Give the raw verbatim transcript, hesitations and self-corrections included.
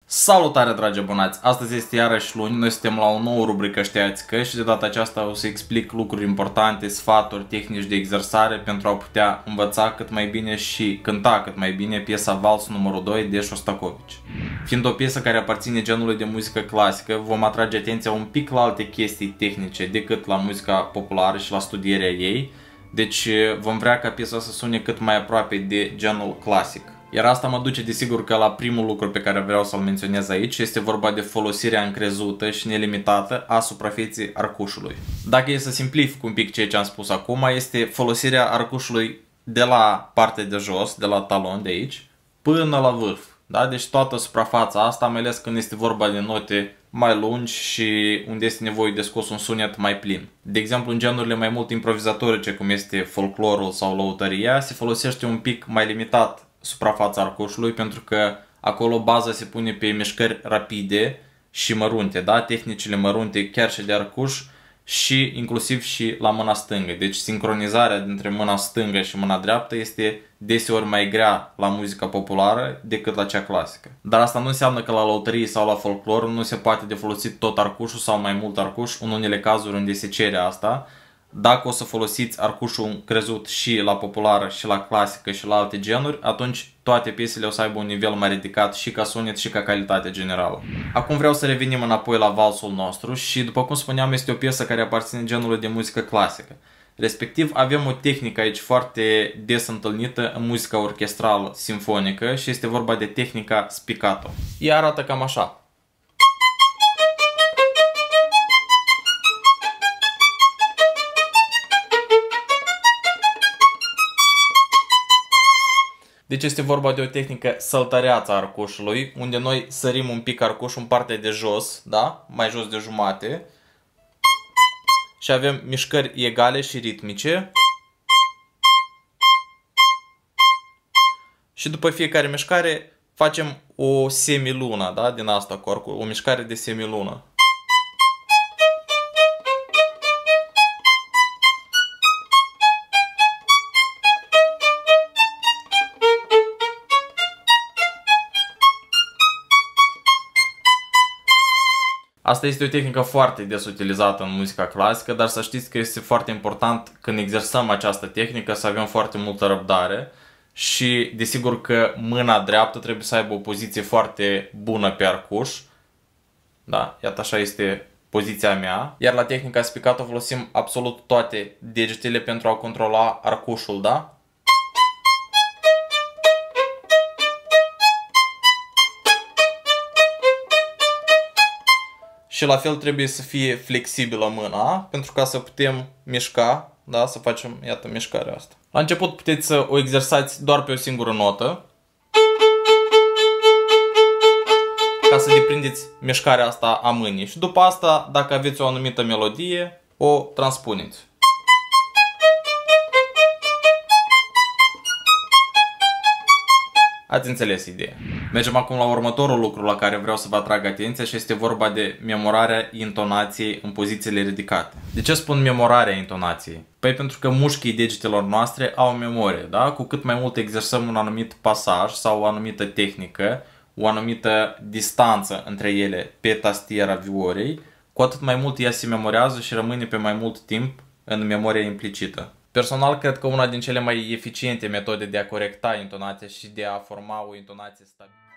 Salutare, dragi abonați! Astăzi este iarăși luni, noi suntem la o nouă rubrică Știați că și de data aceasta o să explic lucruri importante, sfaturi, tehnici de exersare pentru a putea învăța cât mai bine și cânta cât mai bine piesa Vals numărul doi de Shostakovich. Fiind o piesă care aparține genului de muzică clasică, vom atrage atenția un pic la alte chestii tehnice decât la muzica populară și la studierea ei, deci vom vrea ca piesa să sune cât mai aproape de genul clasic. Iar asta mă duce desigur că la primul lucru pe care vreau să-l menționez aici este vorba de folosirea încrezută și nelimitată a suprafeței arcușului. Dacă e să simplific un pic ceea ce am spus acum, este folosirea arcușului de la partea de jos, de la talon de aici, până la vârf. Da? Deci toată suprafața asta, mai ales când este vorba de note mai lungi și unde este nevoie de scos un sunet mai plin. De exemplu, în genurile mai mult improvizatorice, cum este folclorul sau lăutăria, se folosește un pic mai limitat suprafața arcușului, pentru că acolo baza se pune pe mișcări rapide și mărunte, da? Tehnicile mărunte chiar și de arcuș și inclusiv și la mâna stângă. Deci sincronizarea dintre mâna stângă și mâna dreaptă este deseori mai grea la muzica populară decât la cea clasică. Dar asta nu înseamnă că la lăutărie sau la folclor nu se poate de folosit tot arcușul sau mai mult arcuș, în unele cazuri unde se cere asta. Dacă o să folosiți arcușul crezut și la populară, și la clasică, și la alte genuri, atunci toate piesele o să aibă un nivel mai ridicat și ca sunet și ca calitate generală. Acum vreau să revenim înapoi la valsul nostru și, după cum spuneam, este o piesă care aparține genului de muzică clasică. Respectiv, avem o tehnică aici foarte des întâlnită în muzica orchestrală simfonică și este vorba de tehnica spiccato. Ea arată cam așa. Deci este vorba de o tehnică săltăreață a arcușului, unde noi sărim un pic arcușul în partea de jos, da? Mai jos de jumate. Și avem mișcări egale și ritmice. Și după fiecare mișcare facem o semilună, da? Din asta cu arcușul, o mișcare de semilună. Asta este o tehnică foarte des utilizată în muzica clasică, dar să știți că este foarte important când exersăm această tehnică să avem foarte multă răbdare și desigur că mâna dreaptă trebuie să aibă o poziție foarte bună pe arcuș. Da, iată așa este poziția mea. Iar la tehnica spiccato folosim absolut toate degetele pentru a controla arcușul, da? Și la fel trebuie să fie flexibilă mâna, pentru ca să putem mișca, da, să facem, iată, mișcarea asta. La început puteți să o exersați doar pe o singură notă, ca să deprindeți mișcarea asta a mâinii. Și după asta, dacă aveți o anumită melodie, o transpuneți. Ați înțeles ideea. Mergem acum la următorul lucru la care vreau să vă atrag atenția și este vorba de memorarea intonației în pozițiile ridicate. De ce spun memorarea intonației? Păi pentru că mușchii degetelor noastre au memorie, da? Cu cât mai mult exersăm un anumit pasaj sau o anumită tehnică, o anumită distanță între ele pe tastiera viorei, cu atât mai mult ea se memorează și rămâne pe mai mult timp în memoria implicită. Personal, cred că una din cele mai eficiente metode de a corecta intonația și de a forma o intonație stabilă